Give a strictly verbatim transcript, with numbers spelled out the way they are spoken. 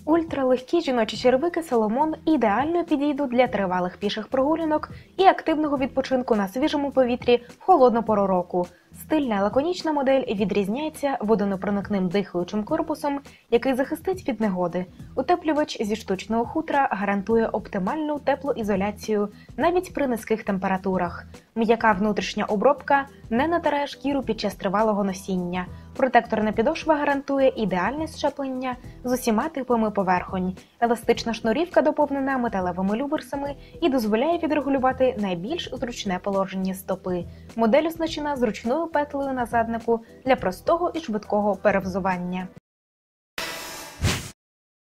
Ультралегкі жіночі черевики Соломон ідеально підійдуть для тривалих піших прогулянок і активного відпочинку на свіжому повітрі в холодну пору року. Стильна лаконічна модель відрізняється водонепроникним дихаючим корпусом, який захистить від негоди. Утеплювач зі штучного хутра гарантує оптимальну теплоізоляцію навіть при низьких температурах. М'яка внутрішня обробка не натирає шкіру під час тривалого носіння. Протекторна підошва гарантує ідеальне щеплення з усіма типами поверхонь. Еластична шнурівка доповнена металевими люберсами і дозволяє відрегулювати найбільш зручне положення стопи. Модель оснащена зручною петлею на заднику для простого і швидкого перевзування.